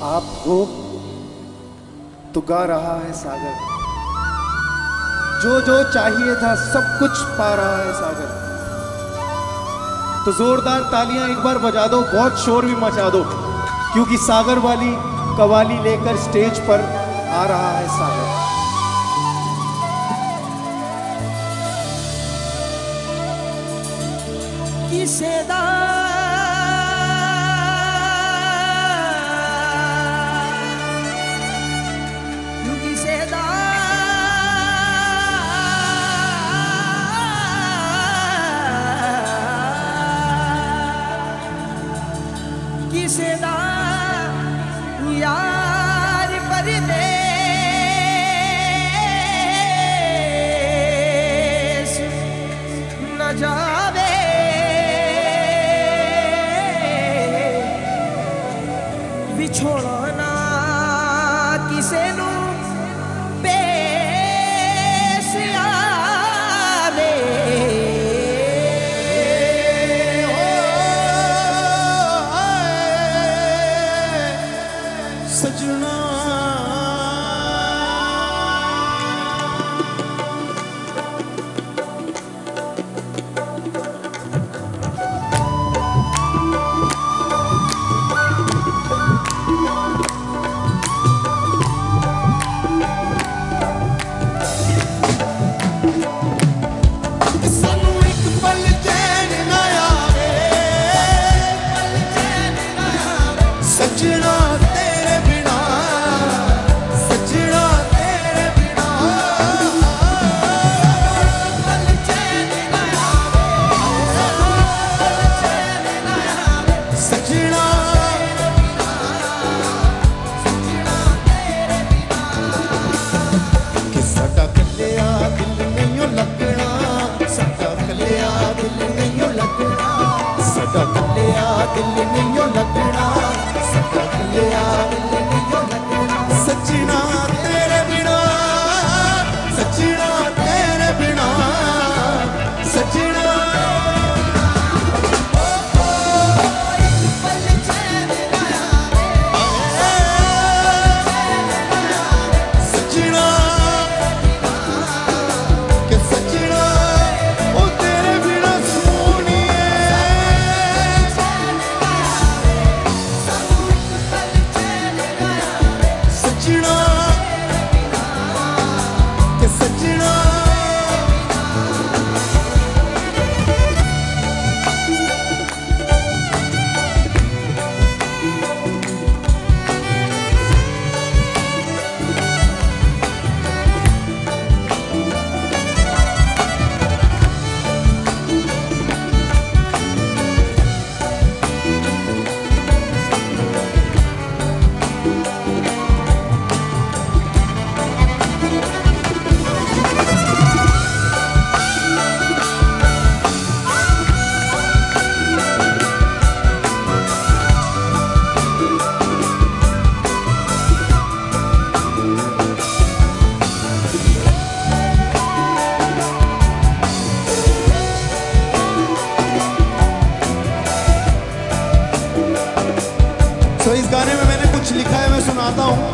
आप हो तो गा रहा है सागर, जो जो चाहिए था सब कुछ पा रहा है सागर। तो जोरदार तालियां एक बार बजा दो, बहुत शोर भी मचा दो, क्योंकि सागर वाली कवाली लेकर स्टेज पर आ रहा है सागर। किसेदा यार परदेस न जावे, विछोड़ना किसे नू पेश आवे। सजना इस गाने में मैंने कुछ लिखा है, मैं सुनाता हूं।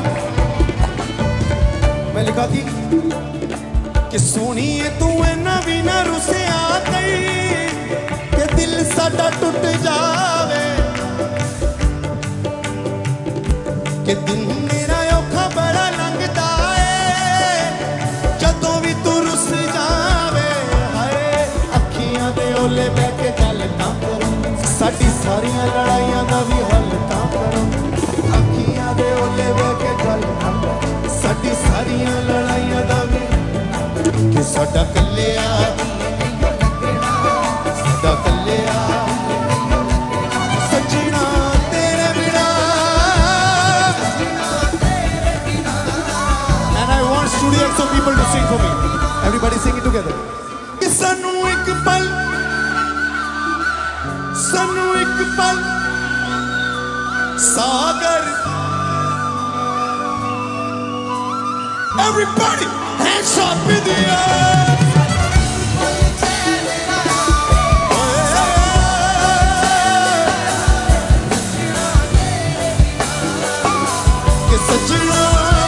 मैं लिखा थी कि सोनिए तू इन्ना भी ना रुसे आ गई कि दिल साडा टूट जावे, कि दिन मेरा औखा बड़ा लंघदा है जदों भी तू रुस जावे। हाय अखियां दे ओले बह के गल ना करो, साडी सारियां लड़ाइयां दा भी हल तां करो। अखियां दे ओले बह के गल ना करो, साडी सारियां लड़ाइयां दा भी, कि साडा कल्लिया साडा कल्लिया सजना तेरे बिना। And I want studio XO people to sing for me. Everybody sing it together. सानू एक पल, सानू एक पल सागर। Everybody, hands up in the air. सजना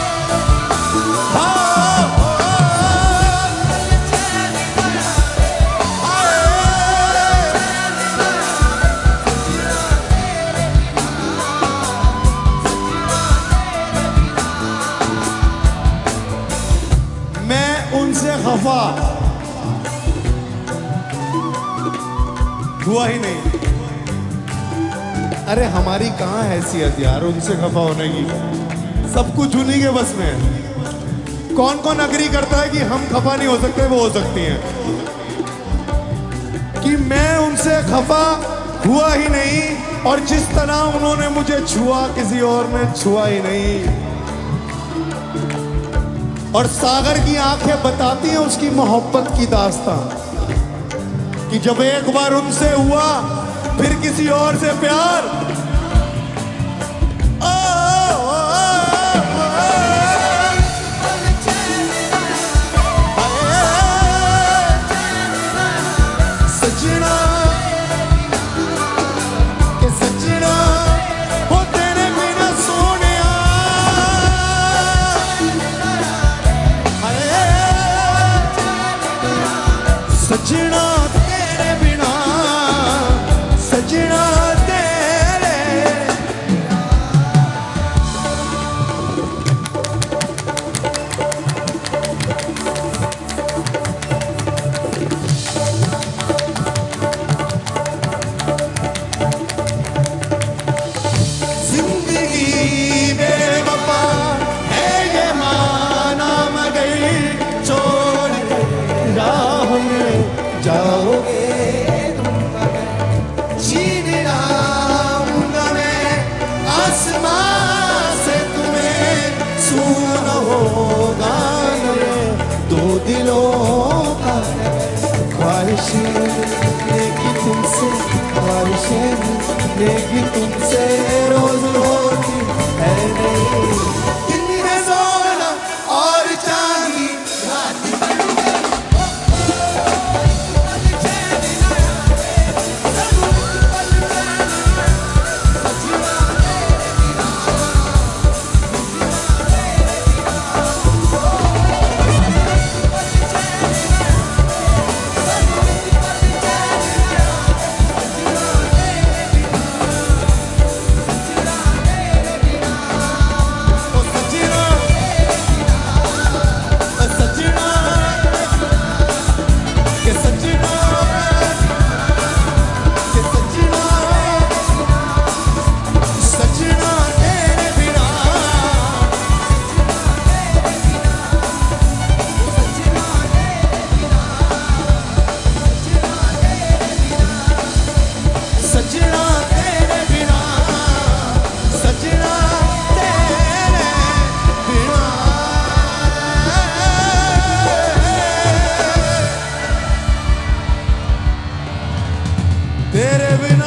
खफा हुआ ही नहीं। अरे हमारी कहां हैसियत यार उनसे खफा होने की, सब कुछ उन्हीं के बस में है। कौन कौन अग्री करता है कि हम खफा नहीं हो सकते, वो हो सकती हैं। कि मैं उनसे खफा हुआ ही नहीं, और जिस तरह उन्होंने मुझे छुआ किसी और ने छुआ ही नहीं। और सागर की आंखें बताती हैं उसकी मोहब्बत की दास्तां, कि जब एक बार उनसे हुआ फिर किसी और से प्यार। सजना के सजना हो तेरे बिना सोने सजना तेरे बिना, सजना तेरे। जिंदगी बेवफा है ये माना मगर छोड़ कर राह में जाओगे तुम मगर छीन लाऊंगा मैं आसमां से तुम्हें, सुना होगा दो दिलों का ख्वाहिशें लेगी तुमसे, ख्वाहिशें लेगी तुमसे रोज होती है नहीं। दिन है सोना और चांदी रात तेरे बिना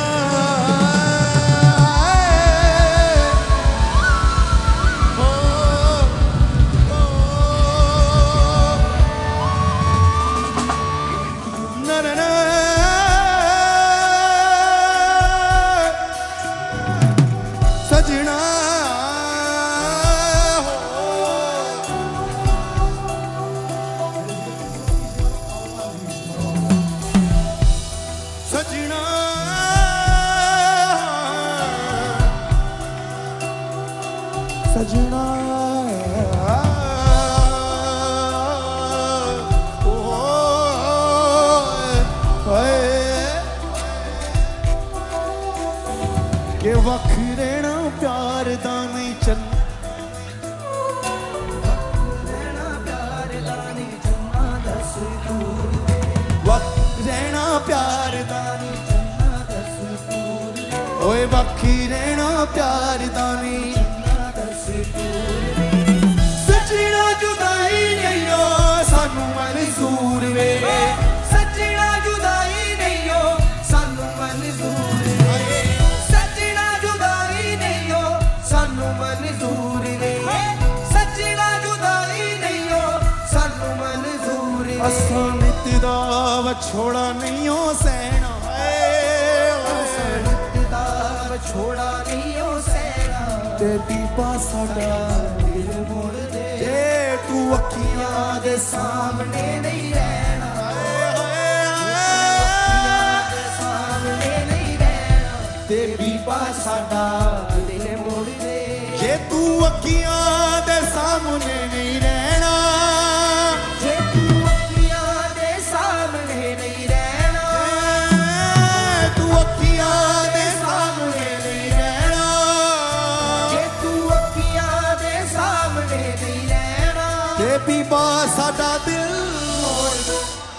सजना सजना सजना के वख रहना प्यार दा नहीं चल, वक्त रहना प्यार दा नहीं, ओए वखी रहना प्यार दा नहीं। सजना जुदाई नहीं हो सानू मंजूर वे, सजना जुदाई नहीं हो सानू मंजूर वे, सजना जुदाई नहीं हो सानू मंजूर वे, सजना जुदाई नहीं हो सानू मंजूर वे। असां नित दा वछोड़ा नहीं हो सहना, असां नित दा वछोड़ा नहीं हो सहना, ते दीपा साडा दिल मोड़ दे जे तू अखियां दे सामने नहीं रहना ते दीपा साडा दिल मोड़ दे जे तू अखियां दे सामने नहीं रहना जे तू अखियां दे सामने नहीं रहना तू अखियां दे सामने नहीं रहना जे तू अखियां दे सामने नहीं रहना ते बीबा साडा दिल मोड़ दे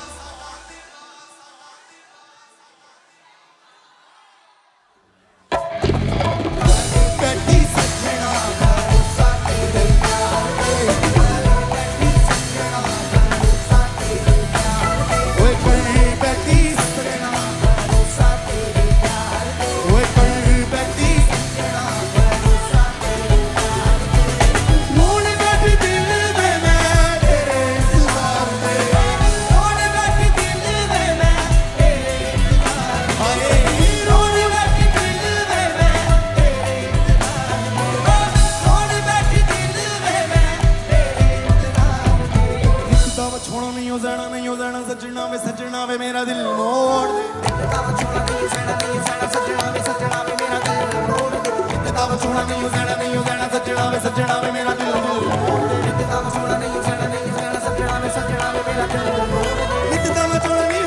सजना वे मेरा दिल मोड़ दे छोड़ा नहीं सजना वे सजना वे मेरा दिल मोड़ दे छोड़ा नहीं सजना वे मेरा दिल मोड़ दे छोड़ा नहीं सजना वे मेरा दिल मोड़ दे छोड़ा नहीं सजना वे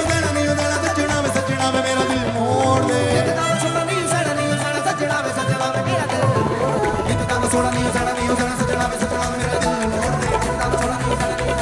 मेरा दिल मोड़ दे छोड़ा नहीं सजना वे मेरा दिल छोड़ा नहीं सजना वे मेरा दिल मोड़ दे छोड़ा नहीं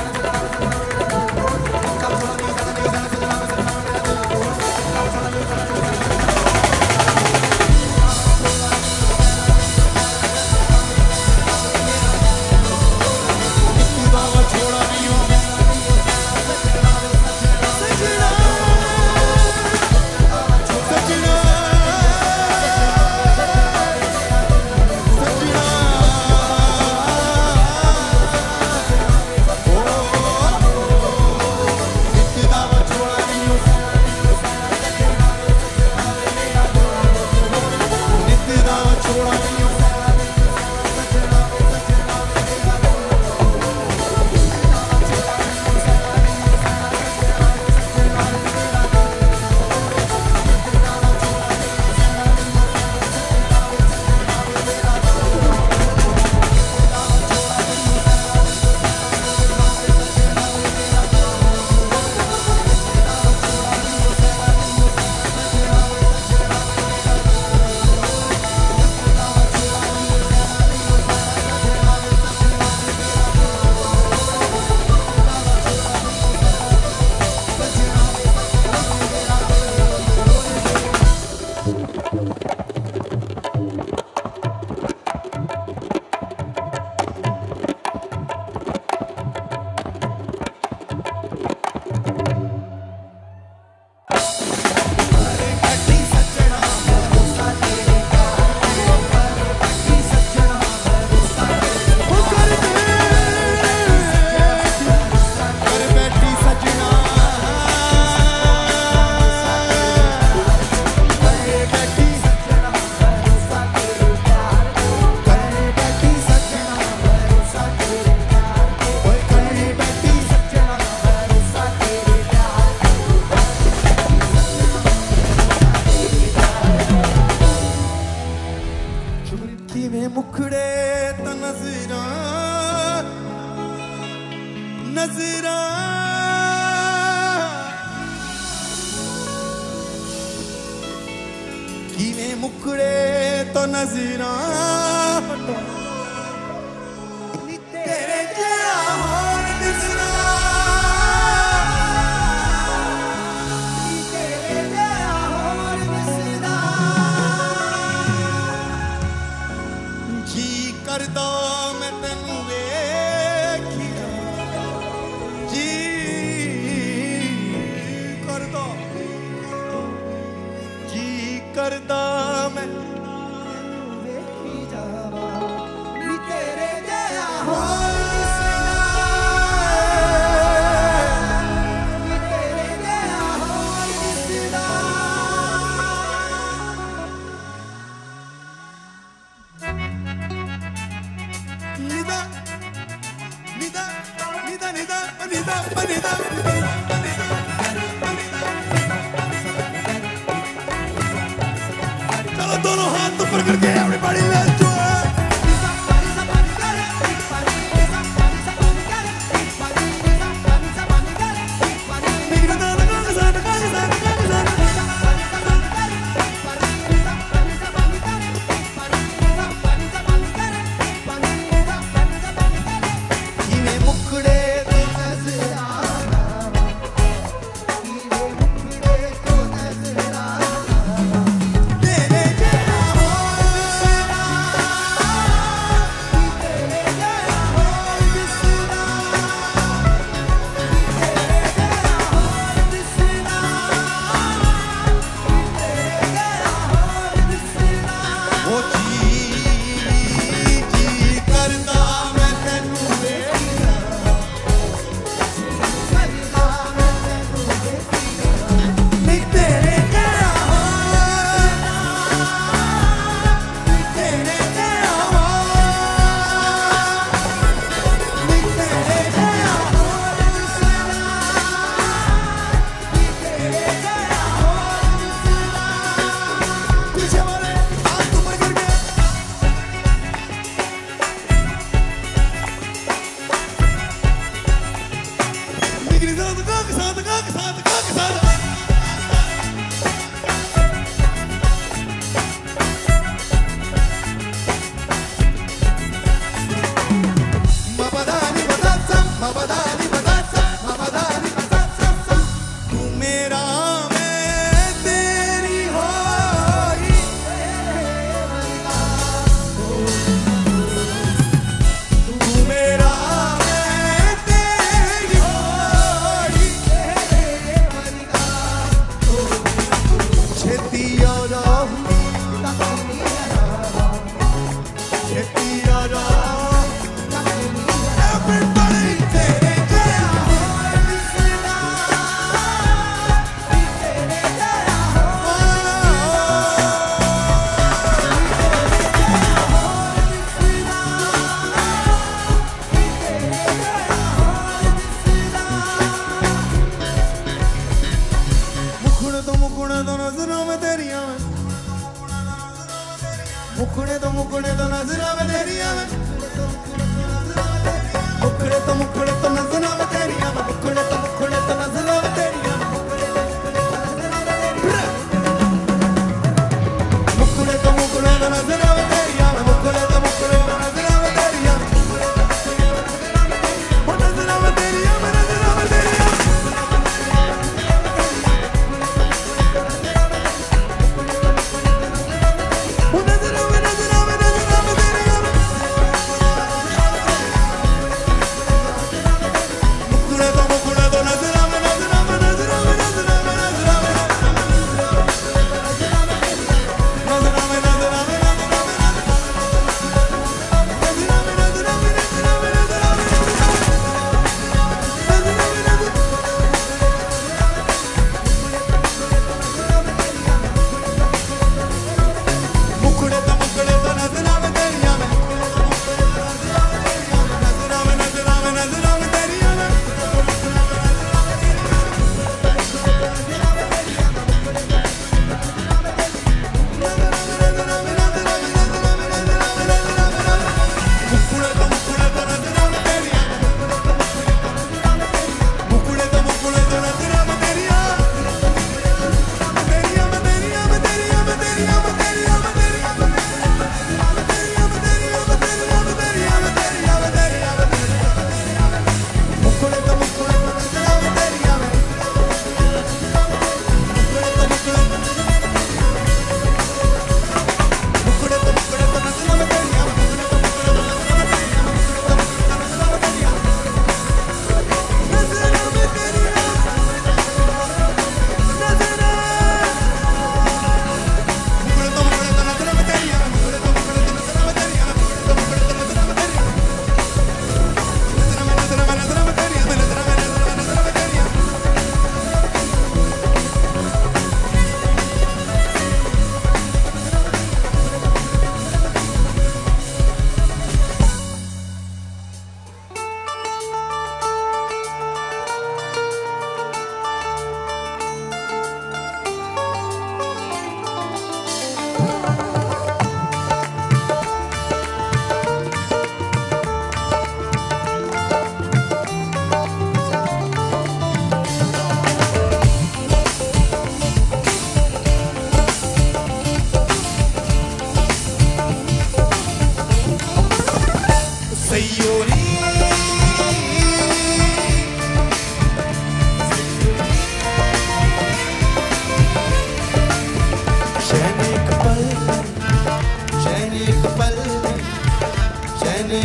मुखड़े तो नजरा नजरा किवें मुखड़े तो नजरा तेरे जड़ा होण दिसना तेरे जड़ा होण दिसदा जी करदा मैं तैनू वेखिया जी करदा मैं वेखी जावा नी तेरे जड़ा होण दिसदा नी तेरे जड़ा होण दिसदा Nida, nida, nida, nida, nida, nida. चलो दोनों हाथ ऊपर करके everybody let's do it.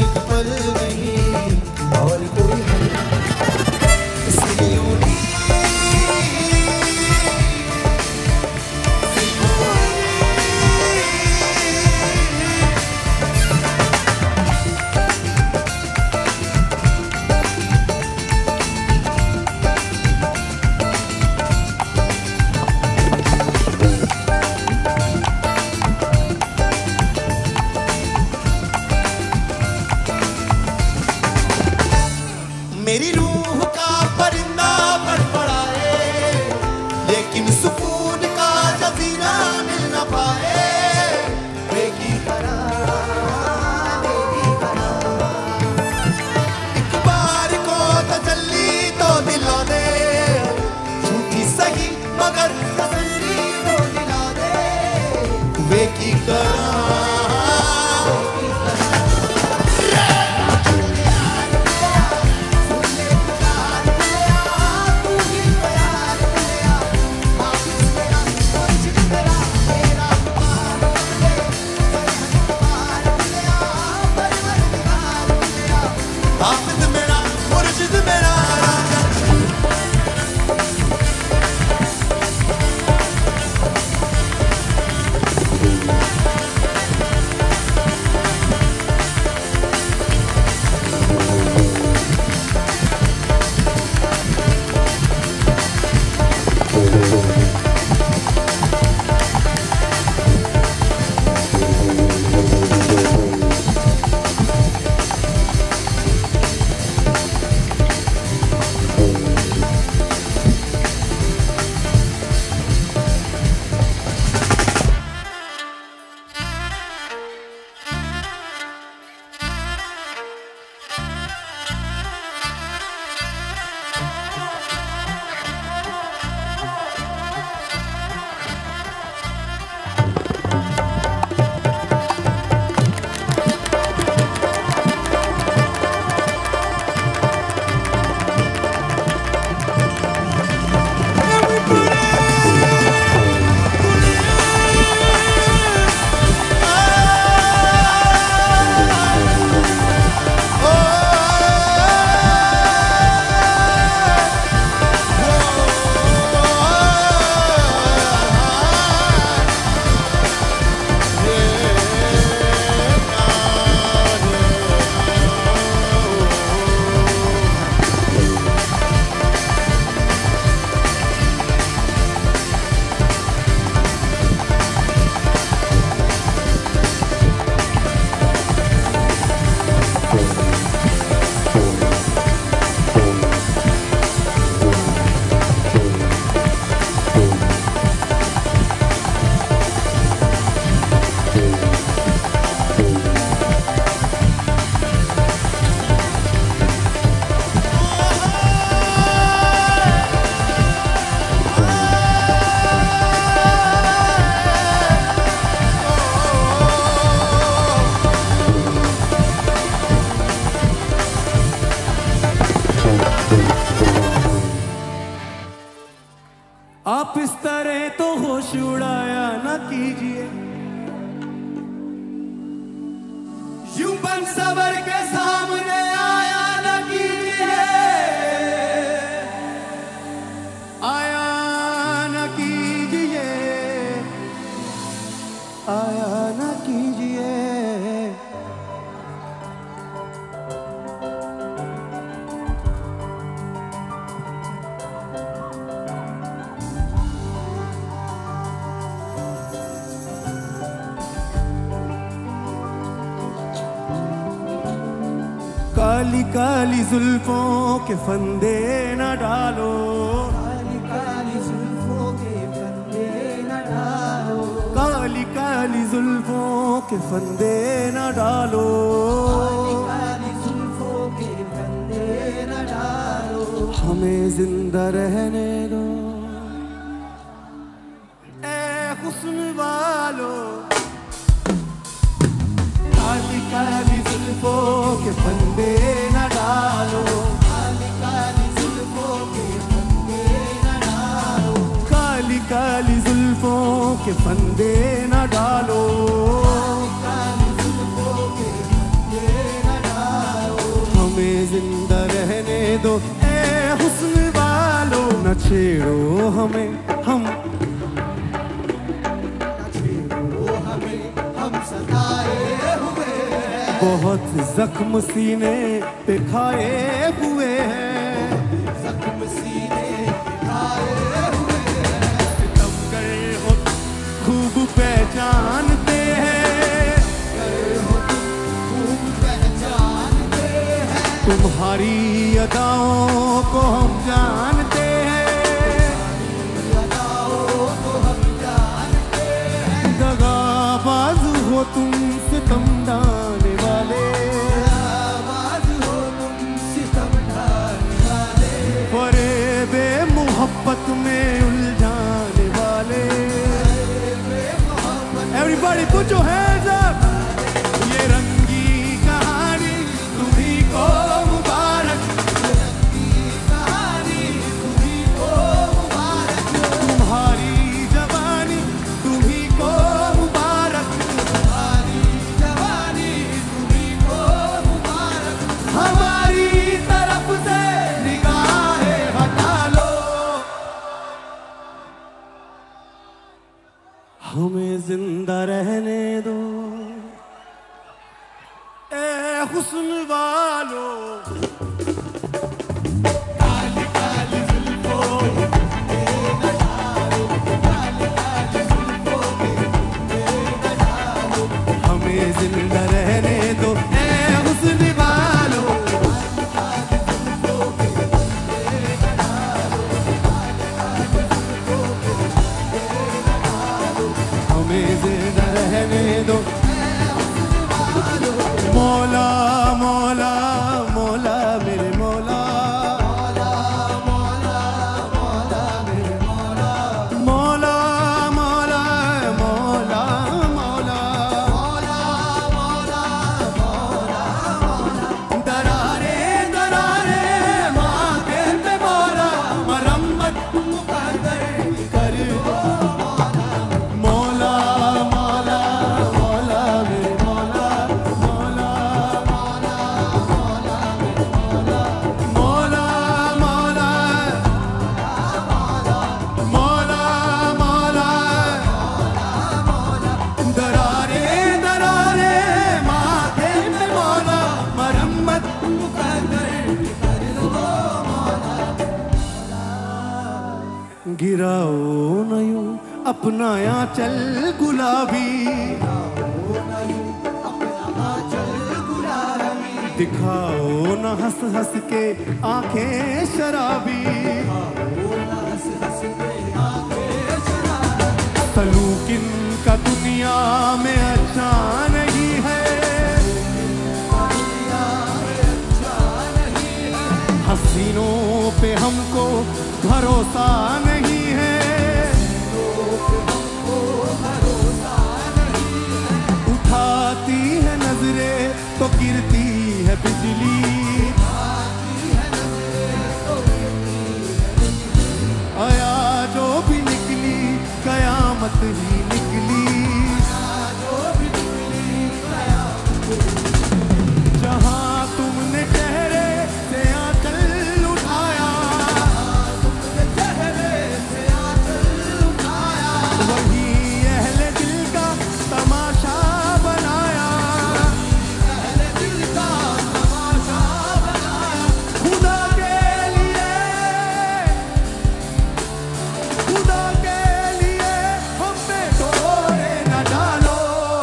एक पल नहीं और कोई है इसलिए मेरी रूह का परिंदा फड़फड़ाए लेकिन सुकून का जजीरा मिल न पाए बेकी करा एक बार को तजल्ली तो दिला दे झूठी सही मगर तसल्ली तो दिला दे बेकी करा आप इस तरह तो होश उड़ाया ना कीजिए, यूं बन सवर के सामने आया न कीजिए, आया ना कीजिए, आया ना कीजिए। काली काली जुल्फों के फंदे न डालो, काली काली जुल्फों के फंदे न डालो, काली काली जुल्फों के फंदे न डालो, काली काली जुल्फों के फंदे न डालो, हमें जिंदा रहने दो ए हुस्न वालो। काली काली जुल्फों के फंदे न डालो, काली काली जुल्फों के फंदे न डालो, काली काली जुल्फों के फंदे न डालो, काली जुल्फों के फंदे न डालो। जिंदा रहने दो ए हुस्न वालों, न छेड़ो हमें हम सताए हुए हैं, बहुत जख्म सीने पे खाए हुए हैं, जख्म सीने पे खाए हुए हैं। सितमगर हो खूब पहचानते हैं, खूब पहचानते हैं, तुम्हारी अदाओं को हम जानते हैं, अदाओं को हम जानते हैं। दगाबाज हो तुम सितम ढाने वाले, आवाज हो तुम सितम ढाने वाले, फरेबे मोहब्बत में उलझाने वाले। Everybody put your hands up. ये रंगी कहानी तुम्ही को मुबारक, कहानी तुम्ही को मुबारक, तुम्हारी जवानी तुम्ही को मुबारक, तुम्हारी जवानी तुम्ही को मुबारक। हमारी तरफ से निगाहें हटा लो, हमें जिंदा रहने दो ए हुस्न वालों। हमें जिंदा रहने दो ए हुस्न वालों, हमें जिंदा रहने दो। मौला मौला मौला मेरे मौला, मौला मौला मेरे मौला, मौला मौला मौला मौला, मौला मौला मौला मौला। दरारे दरारे माथे पे मौला, मरम्मत मुकद्दर कर दो मौला मौला मौला मेरे मौला, मौला मौला मौला मौला, दरारे दरारे माथे पे मौला, मरम्मत मुकद्दर कर दो गिराओ न यूं अपना आंचल गुलाबी, अपना चल गुलामी, दिखाओ न हंस हंस के आंखें शराबी, हंस हंस के आंखें शराबी। सलूकिन का दुनिया में अच्छा नहीं है, दुनिया में अच्छा नहीं है, हसीनों पे हमको भरोसा नहीं है, भरोसा नहीं है। उठाती है नजरें तो गिरती है बिजली, आया जो भी निकली कयामत ही निकली, जहां तुमने चेहरे से आंचल उठाया, वही अहले दिल का तमाशा बनाया, खुदा के लिए हम पे डोरे न डालो,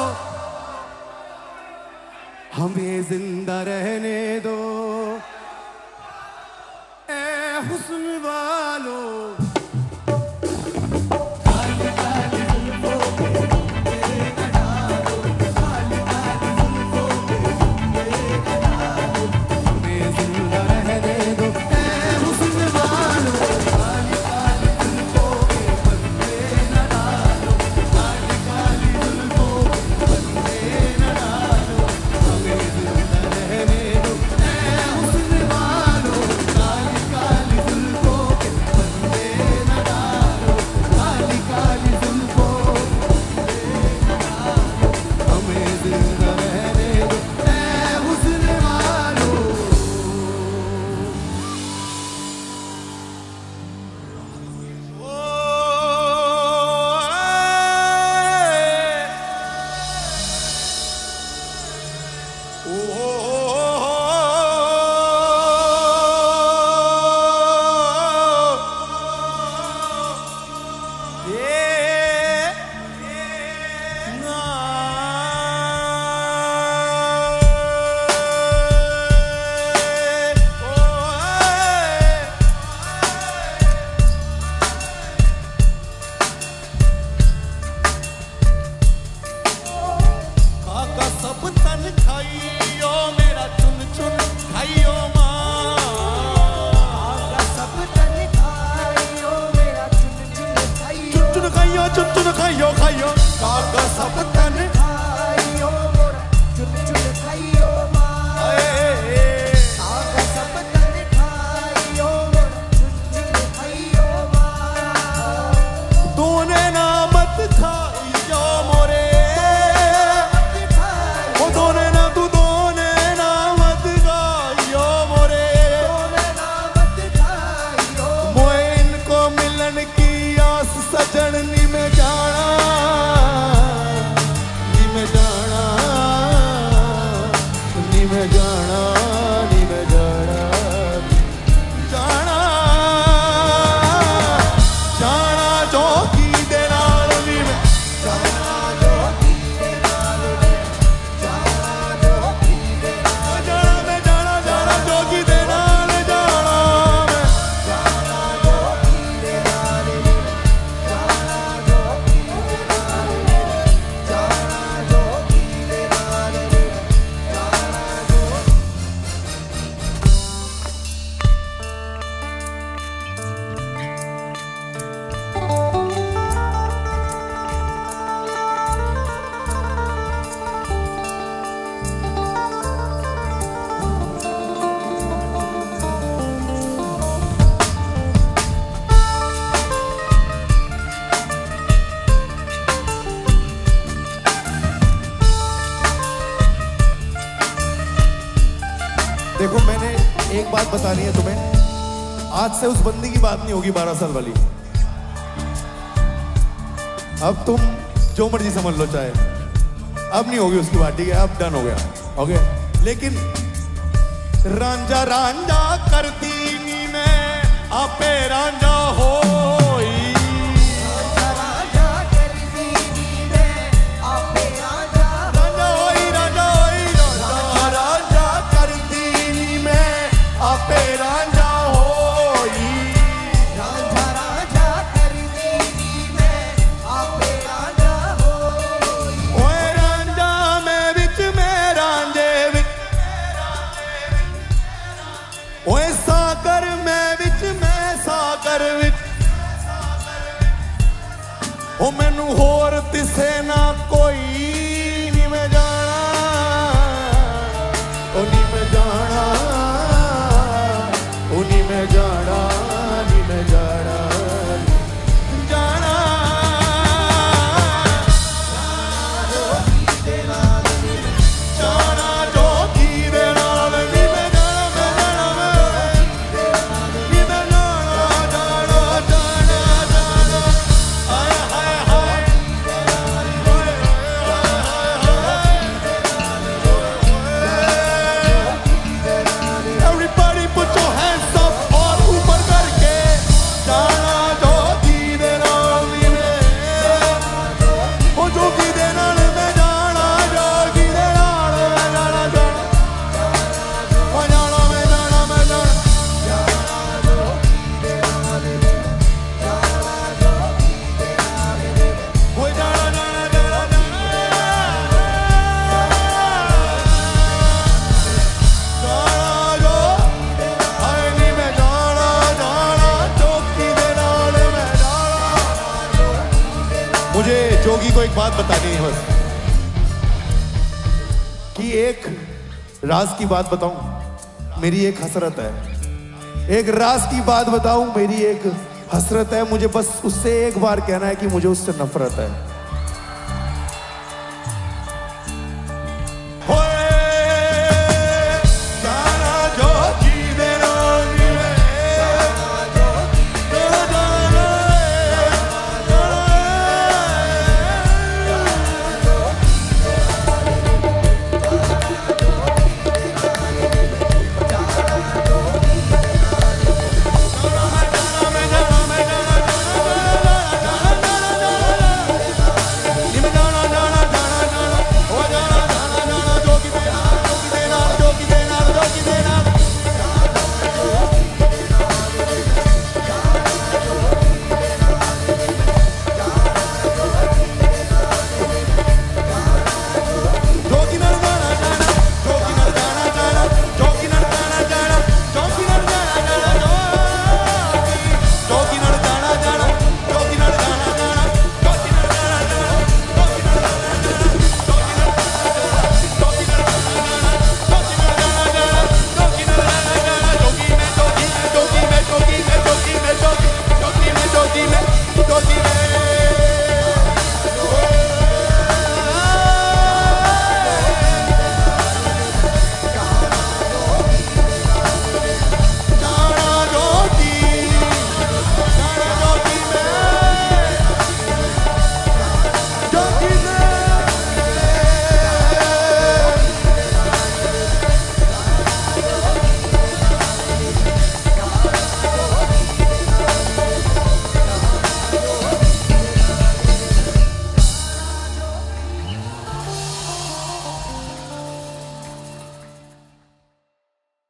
हमें जिंदा रहने दो ए हुस्न वालों। हमें जिंदा रहने दो ए हुस्न वालों, काली काली जुल्फों के बंदे न डालो, काली काली जुल्फों के बंदे न डालो, हमें जिंदा रहने दो ए हुस्न वालों, काली काली जुल्फों के चुन चुन खाइयो खाइयो काका सब तन खाइयो मोरा चुन चुन खाइयो मार काका सब तन खाइयो मोरा चुन चुन खाइयो मार तूने ना मत खाइयो मोरे वो दोने ना तू दोने ना मत खाइयो मोरे मोए इनको मिलन की आस सजन नी में जाना नी में जाना नी में जाना नी में जाना जाना जाना जोगी दे नाल नी में जाना जोगी दे नाल वे जाना जोगी दे नाल जाना मैं जाना जाना जोगी दे नाल जाना मैं जाना जोगी दे नाल वे जाना जोगी दे नाल वे जाना जोगी दे नाल वे जाना जोगी देखो मैंने एक बात बतानी है तुम्हें आज से उस बंदी की बात नहीं होगी 12 साल वाली अब तुम जो मर्जी समझ लो चाहे अब नहीं होगी उसकी बात ठीक है अब डन हो गया ओके लेकिन रांझा रांझा करती नी मैं आपे रांझा होई राजा करदी नी मैं आपे राजा रांझा होई रांझा होई रांझा रांझा करती नी मैं आपे रांझा होई राजा राजा करदी नी मैं आपे राजा होई ओए रांझा मैं विच में रांझे विच ओए सागर मैं विच मैं सागर विच ओ मैनू होर तिसे ना कोई नी मैं जाना ओ नी मैं जाना ओ नी मैं जाना नी मैं जाना जाना जाना जोगी दे नाल नी मैं जाना नी मैं जाना जाना जाना हाय हाय हाय Everybody put your hands up और ऊपर करके जाना जोगी दे नाल नी मैं ओ जोगी दे नाल मैं जाना जोगी दे नाल मैं जाना जाना ओ जाना मैं जाना मैं जाना ओ जाना जाना जाना जाना जो हाय नी मैं जाना जाना जोगी दे नाल मैं जाना मुझे जोगी को एक बात बतानी है बस कि एक राज की बात बताऊं मेरी एक हसरत है एक राज की बात बताऊं मेरी एक हसरत है मुझे बस उससे एक बार कहना है कि मुझे उससे नफरत है